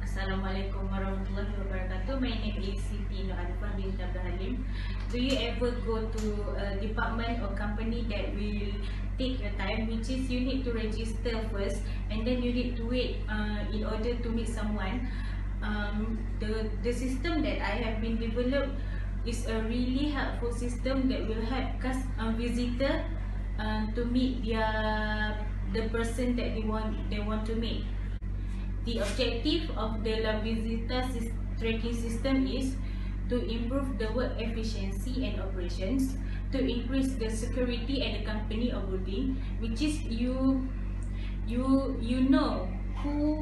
Assalamualaikum warahmatullahi wabarakatuh. My name is Siti Arifah Abd Halim. Do you ever go to a department or company that will take your time, which is you need to register first and then you need to wait in order to meet someone? The system that I have been developed is a really helpful system that will help visitor to meet the person that they want to meet. The objective of the LaVisita Tracking System is to improve the work efficiency and operations, to increase the security at the company or building, which is you know who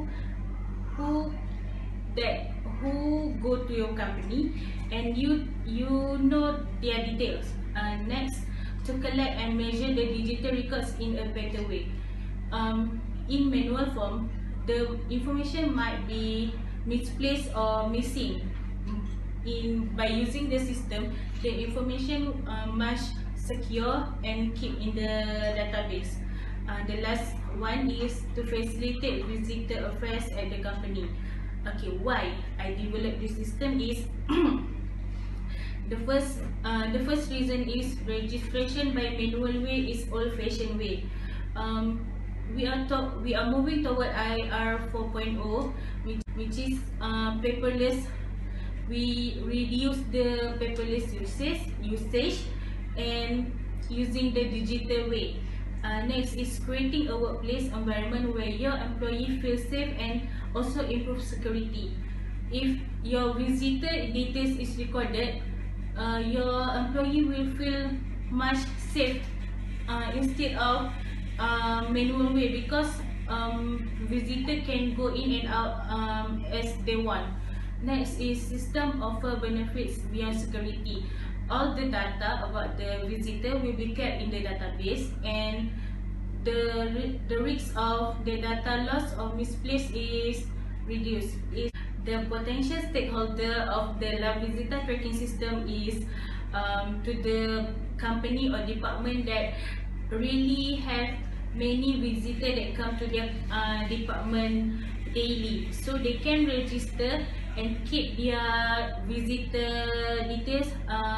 go to your company, and you know their details. Next, to collect and measure the digital records in a better way. In manual form, the information might be misplaced or missing. By using the system, the information must secure and keep in the database. The last one is to facilitate visitor affairs at the company. Okay, why I developed this system is the first reason is registration by manual way is old-fashioned way. We are moving toward IR 4.0, which is paperless. We reduce the paperless usage and using the digital way. Next is creating a workplace environment where your employee feels safe and also improve security. If your visitor details is recorded, your employee will feel much safe instead of manual way, because visitor can go in and out as they want. Next is system offer benefits beyond security. All the data about the visitor will be kept in the database, and the risk of the data loss or misplaced is reduced. The potential stakeholder of the LaVisita tracking system is to the company or department that really have many visitors that come to their department daily, so they can register and keep their visitor details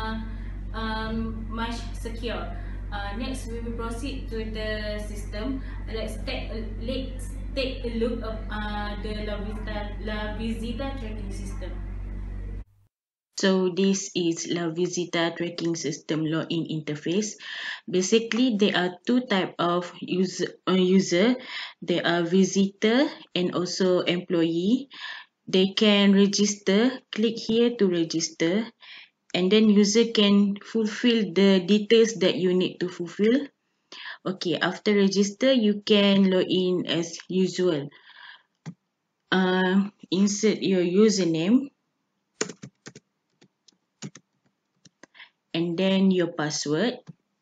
much secure. Next, we will proceed to the system. Let's take a look at the LaVisita tracking system. So this is LaVisita Tracking System login interface. Basically, there are two types of user. There are visitor and also employee. They can register. Click here to register, and then user can fulfill the details that you need to fulfill. Okay, after register, you can log in as usual. Insert your username and then your password,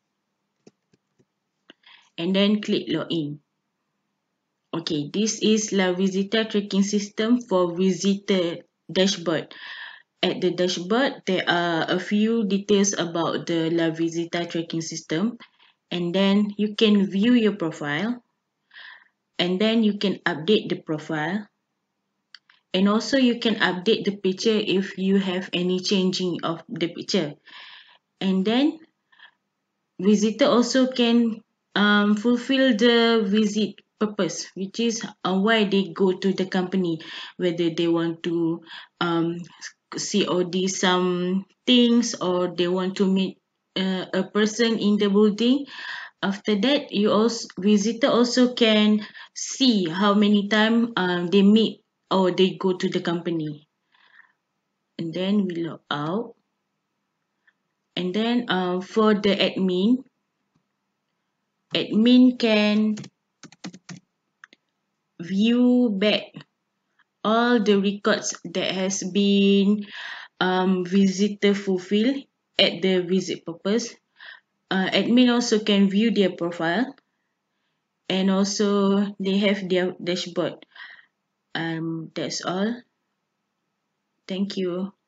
and then click login. Okay, this is LaVisita Tracking System for visitor dashboard. At the dashboard, there are a few details about the LaVisita Tracking System, and then you can view your profile, and then you can update the profile, and also you can update the picture if you have any changing of the picture. And then visitor also can fulfill the visit purpose, which is why they go to the company, whether they want to see or do some things, or they want to meet a person in the building. After that, visitor also can see how many times they meet or they go to the company. And then we log out. And then for the admin can view back all the records that has been visitor fulfilled at the visit purpose. Admin also can view their profile, and also they have their dashboard. That's all. Thank you.